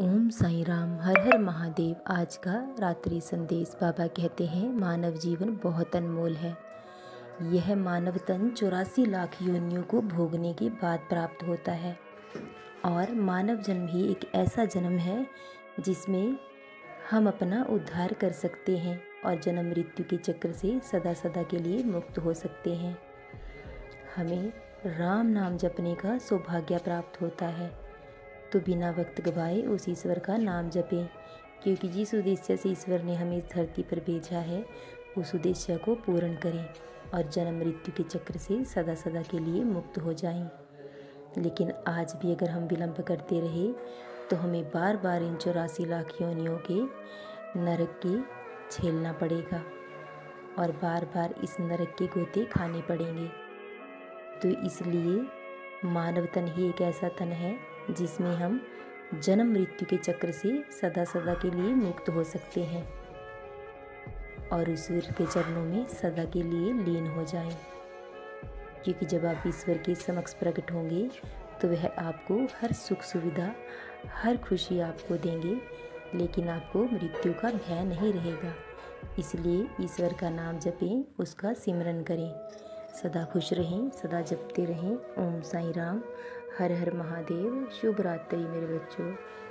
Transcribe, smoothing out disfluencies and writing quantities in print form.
ओम साईं राम, हर हर महादेव। आज का रात्रि संदेश। बाबा कहते हैं मानव जीवन बहुत अनमोल है। यह मानव तन 84 लाख योनियों को भोगने के बाद प्राप्त होता है और मानव जन्म ही एक ऐसा जन्म है जिसमें हम अपना उद्धार कर सकते हैं और जन्म मृत्यु के चक्र से सदा सदा के लिए मुक्त हो सकते हैं। हमें राम नाम जपने का सौभाग्य प्राप्त होता है, तो बिना वक्त गवाए उस ईश्वर का नाम जपें, क्योंकि जिस उद्देश्य से ईश्वर ने हमें इस धरती पर भेजा है उस उद्देश्य को पूर्ण करें और जन्म मृत्यु के चक्र से सदा सदा के लिए मुक्त हो जाएं। लेकिन आज भी अगर हम विलंब करते रहे तो हमें बार बार इन 84 लाख योनियों के नरक के झेलना पड़ेगा और बार बार इस नरक के गोते खाने पड़ेंगे। तो इसलिए मानव तन ही एक ऐसा तन है जिसमें हम जन्म मृत्यु के चक्र से सदा सदा के लिए मुक्त हो सकते हैं और ईश्वर के चरणों में सदा के लिए लीन हो जाएं। क्योंकि जब आप ईश्वर के समक्ष प्रकट होंगे तो वह आपको हर सुख सुविधा, हर खुशी आपको देंगे, लेकिन आपको मृत्यु का भय नहीं रहेगा। इसलिए ईश्वर का नाम जपें, उसका सिमरन करें। सदा खुश रहें, सदा जपते रहें। ओम साईं राम, हर हर महादेव। शुभ रात्रि मेरे बच्चों।